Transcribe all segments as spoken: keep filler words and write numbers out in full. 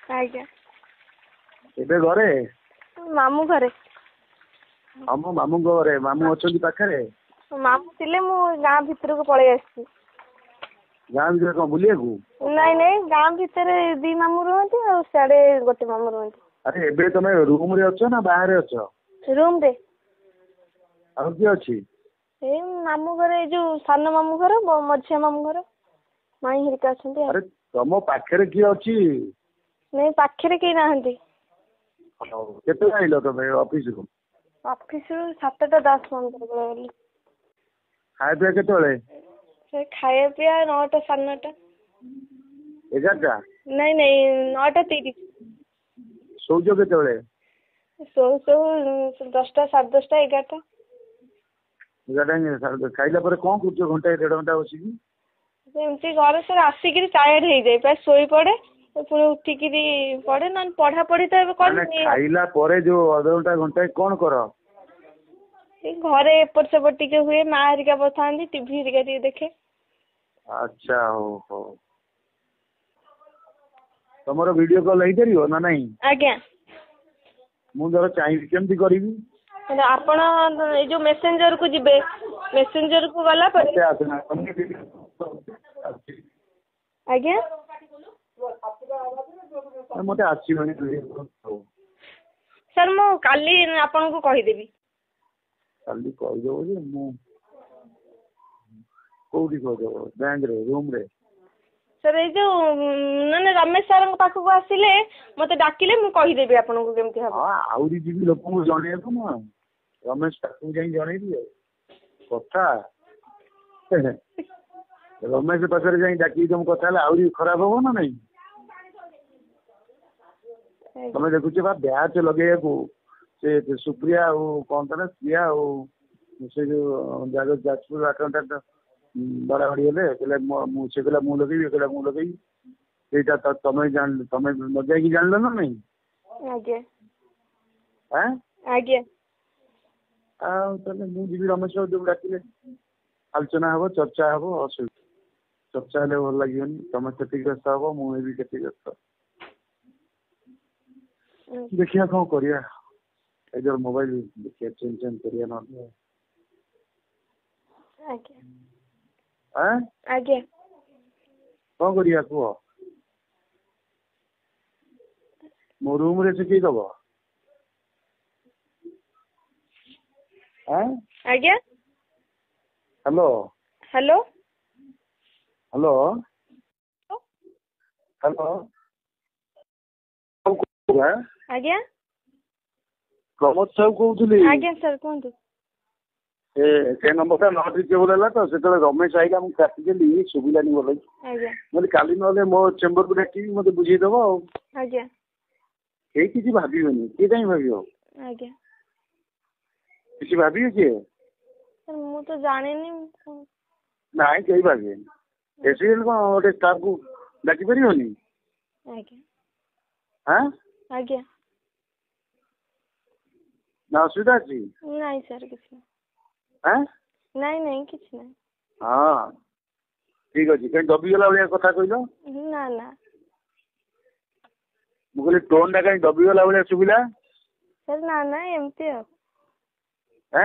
आज्ञा एबे घरे मामू घरे हम मामू घरे मामू अछंती पाखरे मामू थिले मु गाँ भितर को पळै आसी गाँ भितर कौन बुलिया को नहीं नहीं गाँ भितर दी मामू रहती और साडे गोटे मामू रहती। अरे एबे तमे रूम रे अछ ना बाहर अछ रूम रे आ की अछि ए मामू घरे जो सान मामू घर मझिया मामू घर माई हिरिका अछंती। अरे तमो पाखरे की अछि नहीं पाखरे के नाहंती। केते आइलो तमे ऑफिस को ऑफिस रु सातटा दस पंद्रह गली खाए पिया केते से खाए पिया नौटा साढ़े नौटा एगारटा नहीं नहीं नौटा तीस शौच केते सो सो दसटा साढ़े दसटा एगारटा एगारटा खाइला पर कौन कुछ घंटा डेढ़ घंटा बसिकी एमती घर सर आसिक टायर्ड हो जाए प्राय शोई पड़े पुणी उठिक पड़े ना पढ़ा पढ़ी तो खाइला पर जो अध घंटा घंटा कौन कर घरे एपट सेपट टिके हुए माँ हरिका बता टीवी हरिका टे देखे। अच्छा हो हो तुम वीडियो कॉल हो पार ना नहीं आज्ञा मुझे चाहिए केमती करी आपण ए जो मेसेंजर को जिबे मेसेंजर को गला पर आज्ञा मत आसनी सर मु काली आपन को कहीदेवी काली कहीदेव जे मु कोठी कहीदेव बैंक रे रूम रे सर ए जो ना रमेश सर पाखक आसिले मते डाकिले मु कहीदेवी आपन को केमती हबो आउरी जीवी लोक को जणे को ना रमेश पाखक जाई जणे दिए कथा रमेश पाखरे जाई डाकी तुम कथा आउरी खराब हो ना नहीं तुम देखुच बा ब्याच लगे को से सुप्रिया कौन था सिया से जो जाजपुर अकाउंटेंट बड़ा बड़ी हेले कहले से कहला मु लगेबी कहला मु लगेबी सेटा तमे जान तमे न जाई जानलो ना नहीं आज्ञा हैं आज्ञा आ तने मु जीवी रमेश जो डाकिले आलोचना हबो चर्चा हबो असुविधा चर्चा हेले भल लागियोनी तमे क्षतिग्रस्त हबो मु भी क्षतिग्रस्त देखिया कौन करिया इधर मोबाइल देखिया चेंज चेंज करिया ना आज्ञा हैं आज्ञा कौन करिया को मो रूम रे से की दबो हैं आज्ञा हेलो हेलो हेलो हेलो आज्ञा प्रमोद साहब कहूली आज्ञा सर कहतु ए से नंबर नट रिचेबल है तो से रमेश आईला मुझे काटिदेली सुविलानी बोल आज्ञा मतलब काली ना मो चेम्बर को डाक मत बुझेदेव आज्ञा कई किसी भावियोनी किए कहीं भाव आज्ञा किसी भाविए किए सर मु तो जाने ना कहीं भाविए एसीएल कौन गोटे स्टाफ को डाकी पारियोनी आज्ञा हाँ आज्ञा ना असुविधा अच्छी नहीं सर किसी हाँ नहीं नहीं किसी नहीं हाँ ठीक अच्छे कहीं दबिगला भाया कथा कहल ना ना मुझे टोन टा कहीं दबिगला भाया सुविला सर ना ना एमती हैं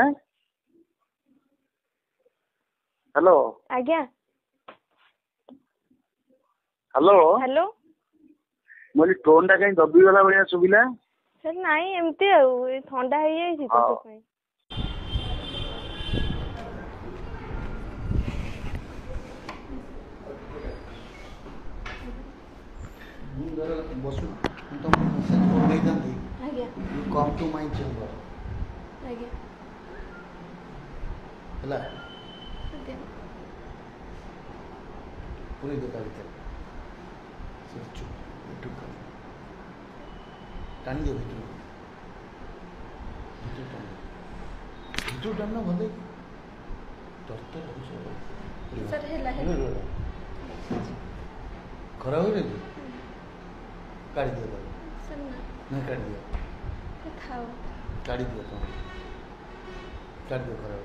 हेलो आज्ञा हेलो हेलो मुझे टोन टा कहीं दबिगला भाया सुविला सर नहीं एमती आ ठंडा हो जाए तो बसु तुम मेसेज कर दे जंदी आज्ञा you come to my chamber आज्ञा हला आज्ञा पूरी दुकान भीतर सोचो एटू कर टाणी दियो भीतर भीतर टाणी भीतर टाणना भले डॉक्टर हो सर हेला हेला खरा हो रे काढ़ी दियो सर ना नहीं काढ़ी दियो खाओ काढ़ी दियो तो काढ़ी दियो खरा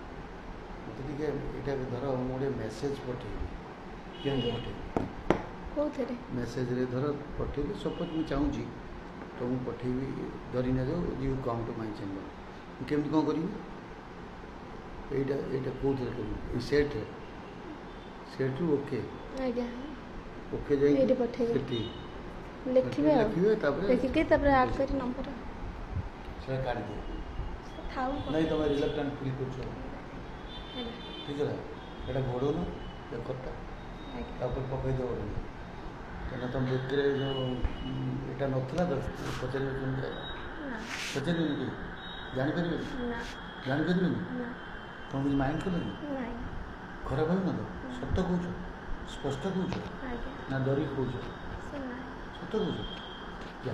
मत टिके एटा धर मोटे मेसेज पठेबी केन पठेबी କୋଉଥିରେ मेसेज रे धर पठेबी सपोज मुझे चाहूँगी तो मुझे पठेबी धरी न जाओ you come to my chamber केमती कौन करी एटा एटा कौन करी सेट सेट ओके आज्ञा ओके जाई एटी पठेबी सेठी लिखिबे लिखिबे तापर लिखिके तापर ऐड करी नंबर से काट दे थाउ नहीं तुम रिलक्टेंट फील कर ठीक है एटा घोड़ो ना देखता तापर पकई दो क्या तुम देखते जो यहाँ नाला तो पचार पचार कि जापर जापर तुम कुछ माइंड कल खराब हो ना तो सत कौच स्पष्ट कौच ना डर कौच सत कौच क्या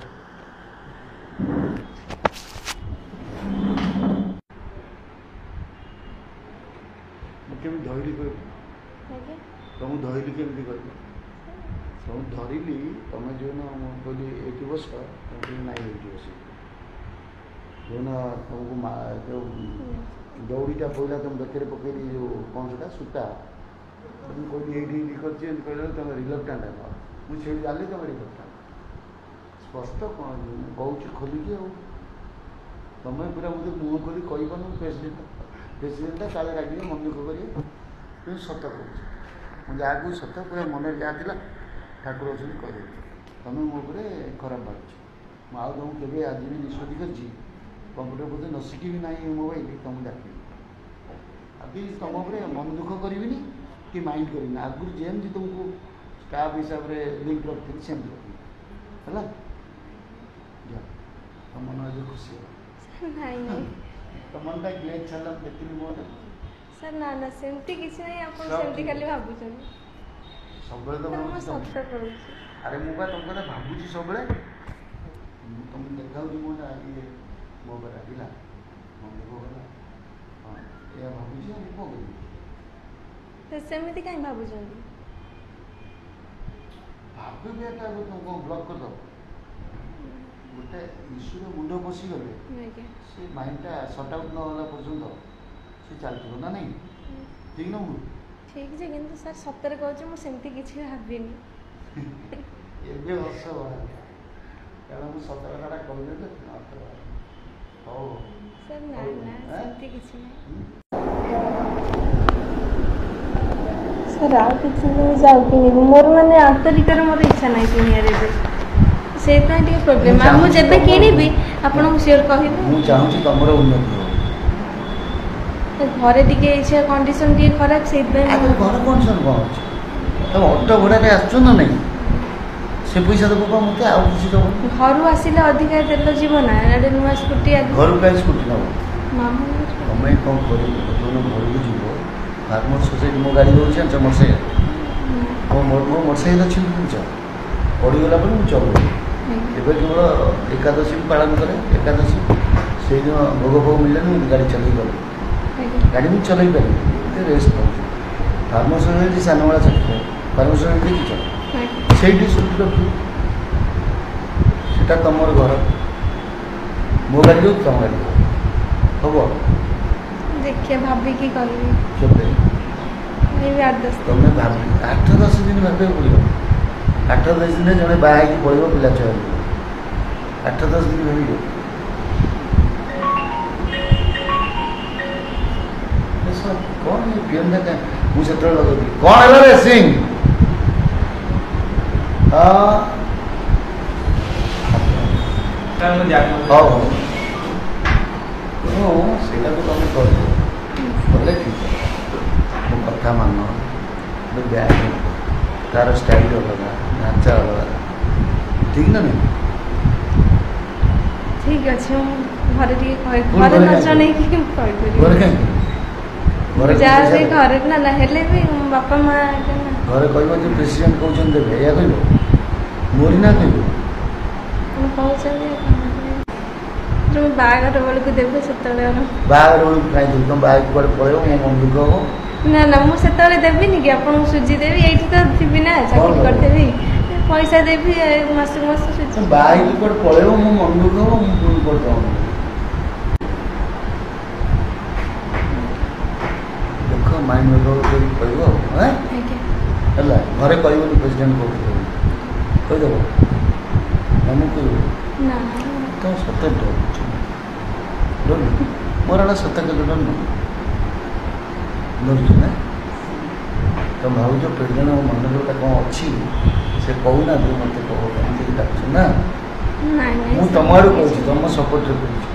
केमी धरली कह तुम धरली केमी कर तुम धरली तुम जो कहली ये बस नाई ये बस जो तुमको जो दौड़ीटा पड़ा तुम बेकर पकड़ी जो कौन सा सूता तुम कहली ये कर तुम रिलक्टेंट है मुझे जानी तुम रिलक्टेंट स्पष्ट कौन कौच खोलिकी आ तुम पूरा मुझे मुँह खोली कहन प्रेसिडेंट प्रेसिडेंटा काले रागे मन दुख करें सत कौच मुझे जहाँ कह सत पूरा मन जहाँ थी ठाकुर अच्छे कह तुम मो खराब भाव मुझे तुमको केवे आज भी निष्पत्ति कर कंप्यूटर बोधे न शिखी ना मोबाइल तुमको डाक अभी तुम मन दुख करी कि माइंड करी आगुरी जमी तुमको स्टाफ हिसाब से लिंक रखी सेमती रखी है तुम मन आज खुशी तुम मनटा ग्लेज छाड़ा देखी मोहन सर ना ना सेमती किसी नहीं आप सेमती खाली भाबुछन सब तो सत करूँ अरे मुझे तुम क्या भावुची सब तुम देखा मोर ये मो पर रागिला मन दुख गला हाँ या भावुची कौन कर सेमती कहीं भाबुछन भावे तुमको ब्लक कर दो गोटे इश्यू मुंड पशिगले से माइंडटा सट आउट नगला पर्यटन से चलती ना नहीं ठीक ना मुझे ठीक है किंतु सर सतरे कहूँ मुझे किसी भाविनी ये हस कारण मुझे सतर कटा कहले हो सर ना ना सेमती किसी सर आ किसी नहीं जाऊ कि मोर माने आंतरिक मोर इच्छा नहीं किनिया से प्रोब्लेम मुझे किणी आपको सियोर कह चाहूँ तुम उन्नति घरे टे कंडीशन टे खराब से घर कंडीशन कौन अच्छे तुम अटो भड़े आस ना नहीं से पैसा देव पा मत आउ किसी दब घर आसिले अधिका तेल जीव ना नुआ स्कूटी घर कहीं स्कूटी नब तुम कौन कर जो घर को जीव फार्मर सोसाइटी मो गाड़ी दूसरी जानच मोटरसाइकेल मो मोटरसाइकेल अच्छी बुझ पड़गला पर मुझे चल एवं केवल एकादशी भी पालन करे एकादशी से दिन भोग भोग मिले मुझे गाड़ी चल पार गाड़ी मुझे चल पारि रेस्ट पाऊँ फार्मर सोसाइटी सानवाड़ा चल फार्मर सोसाइटी देखी से स्कूटी रखी से तुम घर मो गाड़ी हो तुम गाड़ी हम देखिए भाविकी कह तुम भाव आठ दस दिन भाव पड़ो आठ दस दिन जड़े बाहर पड़ो पिला छुआ आठ दस दिन भाव कौन पीएम मुझे लगे कौन है सिंह हाँ से तुम कहे ठीक है मो कथा मान ब्याग तार स्टाइल अलग ढांचा अलग ठीक ना नहीं ठीक अच्छे घर घर नजर नहीं घर घर ना ना हेले भी बापा माँ घर कह जो प्रेसिडेंट कौन देवे या कह मोरी ना कह तुम बाहर बेल को देवे से बाहर बेल कहीं तुम बाहर कड़े पड़ो मो मन दुख हम ना ना मुझे देवी कि आपको सुजी देवी ये तो थी ना चाकरी करदेवी पैसा देवी मस मस सुजी बाहर कड़े पड़ो मो मन दुख हम मुझे कौन देख माइंड कह है घरे कह प्रेसिडेंट कौन କହିଦେବ ଆମକୁ ନା ତ ସତରେ ଡରୁଛୁ ଡରୁନି ମୋର ଏଇଟା ସତ କଥା ଡରୁନ ଡରୁଛୁ ନା ତମେ ଭାବୁଛ ପ୍ରେଗନେଣ୍ଟ ମୋ ମନରେ ଗୋଟେ କ'ଣ ଅଛି ସେ କହୁନାହାନ୍ତି ମୋତେ କହ ଏମିତି ଡାକୁଛୁ ନା ନାଇଁ ମୁଁ ତମ ଆଡ଼ୁ କହୁଛି ତମ ସପୋର୍ଟରେ କହୁଛି